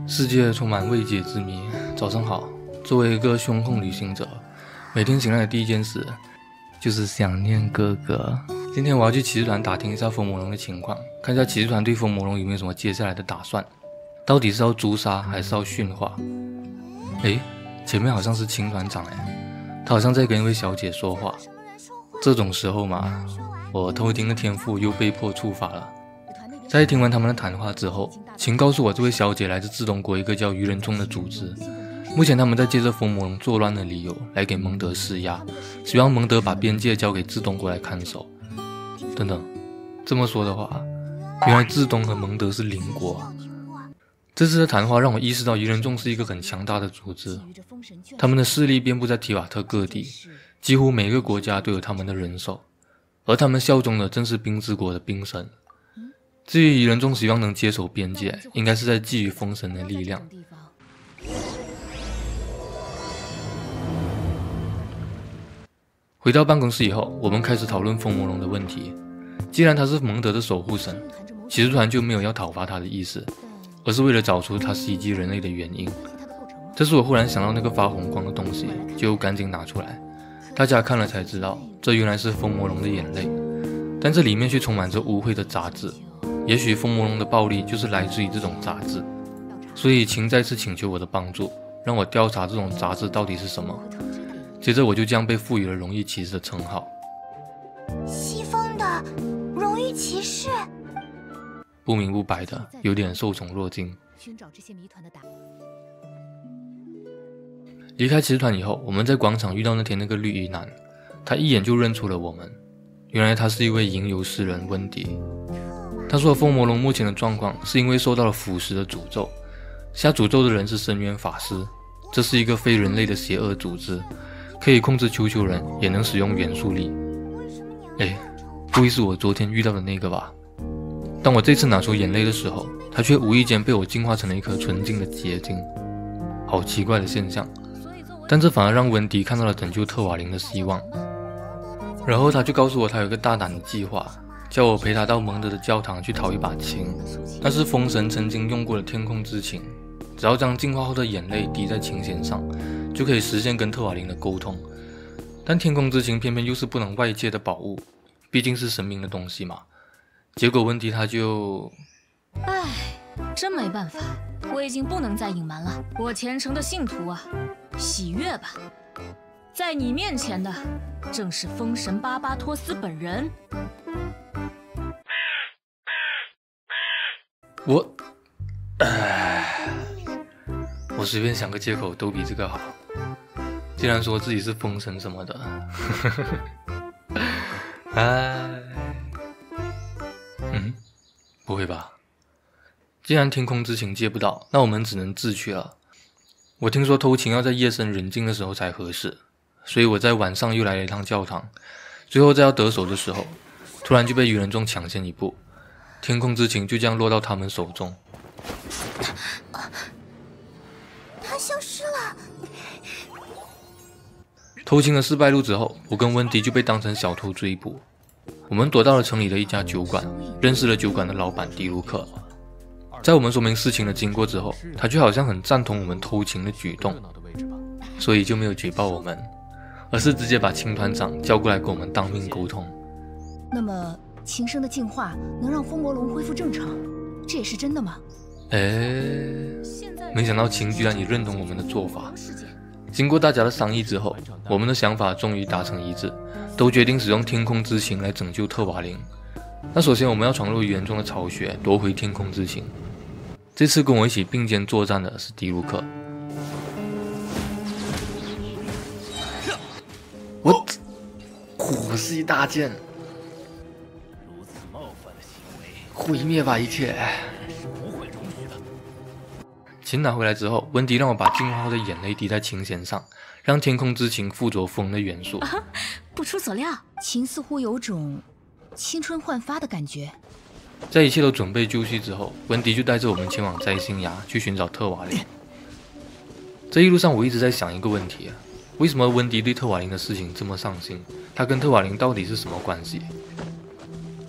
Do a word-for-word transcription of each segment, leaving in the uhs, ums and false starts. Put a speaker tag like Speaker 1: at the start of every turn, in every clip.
Speaker 1: 世界充满未解之谜。早上好，作为一个胸控旅行者，每天醒来的第一件事就是想念哥哥。今天我要去骑士团打听一下风魔龙的情况，看一下骑士团对风魔龙有没有什么接下来的打算，到底是要诛杀还是要驯化？诶，前面好像是秦团长诶，他好像在跟一位小姐说话。这种时候嘛，我偷听的天赋又被迫触发了。在听完他们的谈话之后，秦告诉我这位小姐来自自东国一个叫愚人众的组织，目前他们在借着风魔龙作乱的理由来给蒙德施压，希望蒙德把边界交给自东国来看守。等等，这么说的话，原来自东和蒙德是邻国啊。这次的谈话让我意识到愚人众是一个很强大的组织，他们的势力遍布在提瓦特各地，几乎每个国家都有他们的人手，而他们效忠的正是冰之国的冰神。至于愚人众希望能接手边界，应该是在觊觎风神的力量。回到办公室以后，我们开始讨论风魔龙的问题。既然他是蒙德的守护神，骑士团就没有要讨伐他的意思，而是为了找出他袭击人类的原因。这时我忽然想到那个发红光的东西，就赶紧拿出来。大家看了才知道，这原来是风魔龙的眼泪，但这里面却充满着污秽的杂质。也许风魔龙的暴力就是来自于这种杂质，所以秦再次请求我的帮助，让我调查这种杂质到底是什么。接着我就这样被赋予了荣誉骑士的称号。
Speaker 2: 西风的荣誉骑士，
Speaker 1: 不明不白的，有点受宠若惊。离开骑士团以后，我们在广场遇到那天那个绿衣男，他一眼就认出了我们，原来他是一位吟游诗人温迪。他说风魔龙目前的状况是因为受到了腐蚀的诅咒，下诅咒的人是深渊法师，这是一个非人类的邪恶组织，可以控制球球人，也能使用元素力。诶，不会是我昨天遇到的那个吧？当我这次拿出眼泪的时候，它却无意间被我净化成了一颗纯净的结晶。好奇怪的现象，但这反而让温迪看到了拯救特瓦林的希望。然后他就告诉我他有一个大胆的计划，叫我陪他到蒙德的教堂去讨一把琴，那是风神曾经用过的天空之琴，只要将净化后的眼泪滴在琴弦上，就可以实现跟特瓦林的沟通。但天空之琴偏偏又是不能外界的宝物，毕竟是神明的东西嘛。结果温迪他就……
Speaker 3: 唉，真没办法，我已经不能再隐瞒了。我虔诚的信徒啊，喜悦吧！在你面前的正是风神巴巴托斯本人。
Speaker 1: 我，唉，我随便想个借口都比这个好。既然说自己是风神什么的，唉，嗯，不会吧？既然天空之琴借不到，那我们只能自取了。我听说偷情要在夜深人静的时候才合适，所以我在晚上又来了一趟教堂。最后在要得手的时候，突然就被愚人众抢先一步。天空之琴就这样落到他们手中。
Speaker 2: 他消失了。
Speaker 1: 偷情的失败路之后，我跟温迪就被当成小偷追捕。我们躲到了城里的一家酒馆，认识了酒馆的老板迪卢克。在我们说明事情的经过之后，他却好像很赞同我们偷情的举动，所以就没有举报我们，而是直接把秦团长叫过来跟我们当面沟通。
Speaker 4: 那么琴声的净化能让风魔龙恢复正常，这也是真的吗？
Speaker 1: 诶，没想到秦居然也认同我们的做法。经过大家的商议之后，我们的想法终于达成一致，都决定使用天空之琴来拯救特瓦林。那首先我们要闯入愚人众的巢穴，夺回天空之琴。这次跟我一起并肩作战的是迪卢克。我火系大剑，毁灭吧一切！琴拿回来之后，温迪让我把净化后的眼泪滴在琴弦上，让天空之琴附着风的元素。
Speaker 3: 啊，不出所料，
Speaker 4: 琴似乎有种青春焕发的感觉。
Speaker 1: 在一切都准备就绪之后，温迪就带着我们前往摘星崖去寻找特瓦林。这一路上我一直在想一个问题啊，为什么温迪对特瓦林的事情这么上心？他跟特瓦林到底是什么关系？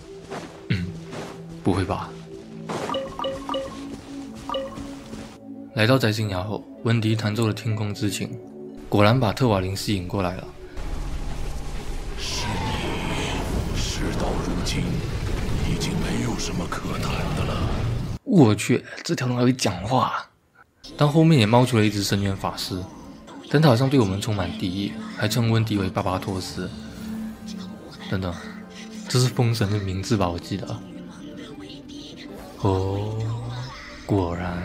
Speaker 1: 不会吧？ 来到摘星崖后，温迪弹奏了天空之琴，果然把特瓦林吸引过来了。
Speaker 5: 是你，事到如今，已经没有什么可谈的了。
Speaker 1: 我去，这条龙还会讲话！但后面也冒出了一只深渊法师，但他好像对我们充满敌意，还称温迪为巴巴托斯。等等，这是风神的名字吧？我记得。哦，果然。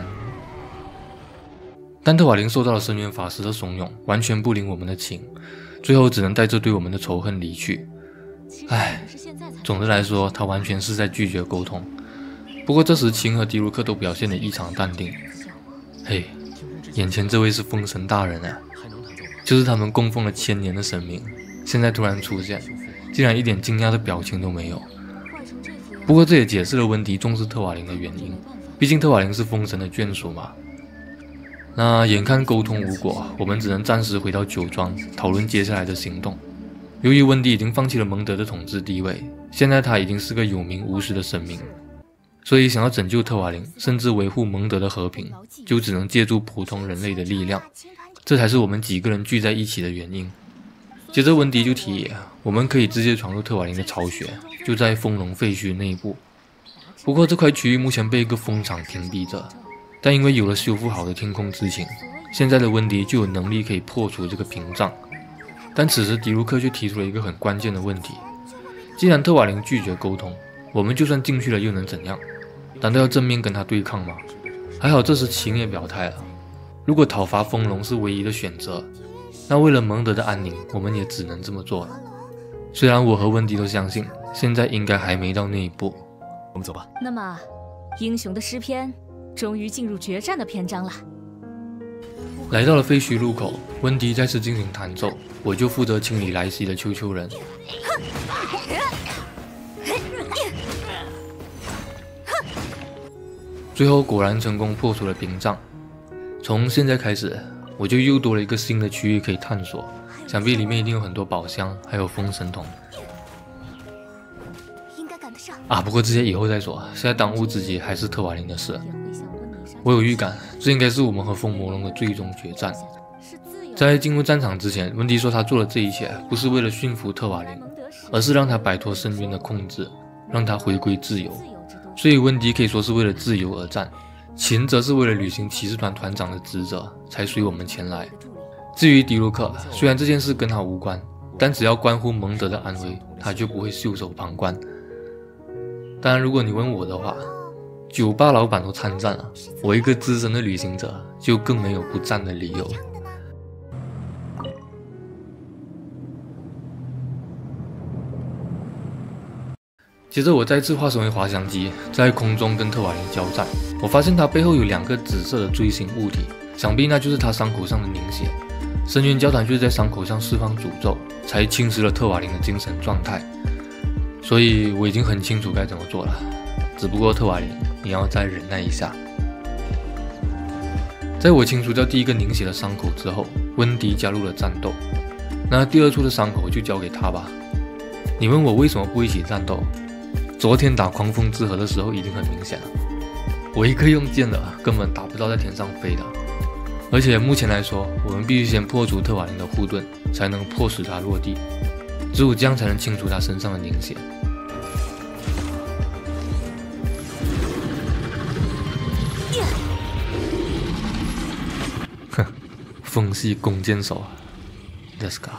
Speaker 1: 但特瓦林受到了深渊法师的怂恿，完全不领我们的情，最后只能带着对我们的仇恨离去。唉，总的来说，他完全是在拒绝沟通。不过这时秦和迪卢克都表现得异常淡定。嘿，眼前这位是风神大人啊，就是他们供奉了千年的神明，现在突然出现，竟然一点惊讶的表情都没有。不过这也解释了温迪重视特瓦林的原因，毕竟特瓦林是风神的眷属嘛。那眼看沟通无果，我们只能暂时回到酒庄讨论接下来的行动。由于温迪已经放弃了蒙德的统治地位，现在他已经是个有名无实的神明，所以想要拯救特瓦林，甚至维护蒙德的和平，就只能借助普通人类的力量，这才是我们几个人聚在一起的原因。接着温迪就提议，我们可以直接闯入特瓦林的巢穴，就在风龙废墟内部。不过这块区域目前被一个风场屏蔽着，但因为有了修复好的天空之琴，现在的温迪就有能力可以破除这个屏障。但此时迪卢克却提出了一个很关键的问题，既然特瓦林拒绝沟通，我们就算进去了又能怎样？难道要正面跟他对抗吗？还好这时秦也表态了，如果讨伐风龙是唯一的选择，那为了蒙德的安宁，我们也只能这么做了。虽然我和温迪都相信，现在应该还没到那一步。
Speaker 6: 我们走吧。
Speaker 3: 那么，英雄的诗篇终于进入决战的篇章了。
Speaker 1: 来到了废墟路口，温迪再次进行弹奏，我就负责清理来袭的丘丘人。最后果然成功破除了屏障。从现在开始，我就又多了一个新的区域可以探索，想必里面一定有很多宝箱，还有风神筒。
Speaker 2: 应该赶得上
Speaker 1: 啊，不过这些以后再说，现在当务之急还是特瓦林的事。我有预感，这应该是我们和风魔龙的最终决战。在进入战场之前，温迪说他做了这一切不是为了驯服特瓦林，而是让他摆脱深渊的控制，让他回归自由。所以温迪可以说是为了自由而战，秦则是为了履行骑士团团长的职责才随我们前来。至于迪卢克，虽然这件事跟他无关，但只要关乎蒙德的安危，他就不会袖手旁观。当然如果你问我的话，酒吧老板都参战了，我一个资深的旅行者就更没有不战的理由。接着我再次化身为滑翔机，在空中跟特瓦林交战。我发现他背后有两个紫色的锥形物体，想必那就是他伤口上的凝血。深渊教团就是在伤口上释放诅咒，才侵蚀了特瓦林的精神状态。所以我已经很清楚该怎么做了，只不过特瓦林，你要再忍耐一下。在我清除掉第一个凝血的伤口之后，温迪加入了战斗。那第二处的伤口就交给他吧。你问我为什么不一起战斗？昨天打狂风之河的时候已经很明显了，我一个用剑的根本打不到在天上飞的。而且目前来说，我们必须先破除特瓦林的护盾，才能迫使他落地，只有这样才能清除他身上的凝血。哼，风系弓箭手 ，Let's go。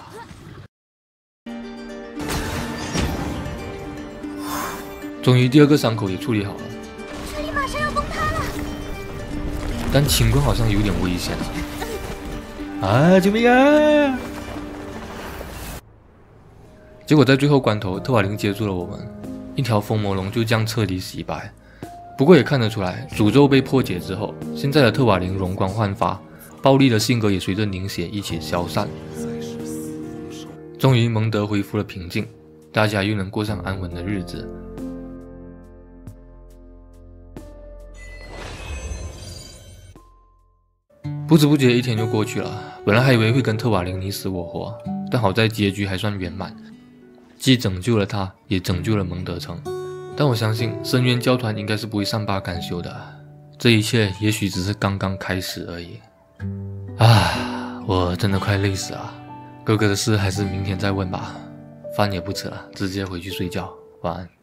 Speaker 1: 终于第二个伤口也处理好了，
Speaker 2: 这里马上要崩塌了。
Speaker 1: 但情况好像有点危险啊！啊，救命啊！结果在最后关头，特瓦林接住了我们，一条风魔龙就这样彻底洗白。不过也看得出来，诅咒被破解之后，现在的特瓦林容光焕发，暴力的性格也随着凝血一起消散。终于蒙德恢复了平静，大家又能过上安稳的日子。不知不觉一天就过去了，本来还以为会跟特瓦林你死我活，但好在结局还算圆满，既拯救了他，也拯救了蒙德城。但我相信深渊教团应该是不会善罢甘休的， 这一切也许只是刚刚开始而已。啊，我真的快累死了。哥哥的事还是明天再问吧，饭也不吃了，直接回去睡觉，晚安。